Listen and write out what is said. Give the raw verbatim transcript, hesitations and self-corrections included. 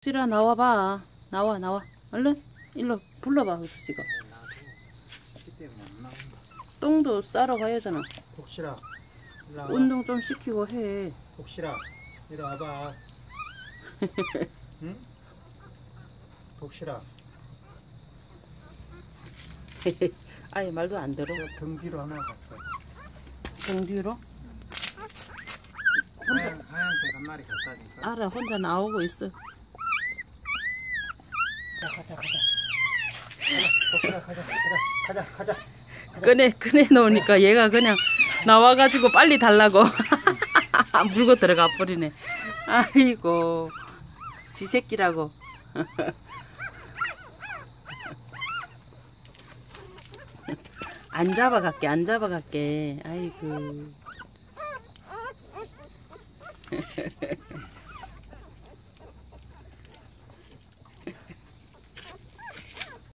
복실아 나와봐. 나와 나와. 얼른 일로 불러봐. 지금 똥도 싸러 가야 하잖아. 복실아 일로 와봐. 운동 좀 시키고 해. 복실아 이리 와봐. 응? 복실아 아예 말도 안 들어. 등 뒤로 하나 갔어. 등 뒤로? 하얀, 하얀색 한 마리 갔다니까. 알아. 혼자 나오고 있어. 가자 가자 복실아 가자 가자 가자 가자. 꺼내 꺼내 놓으니까 얘가 그냥 나와가지고 빨리 달라고 물고 들어가 버리네. 아이고 지 새끼라고. 안 잡아갈게 안 잡아갈게. 아이고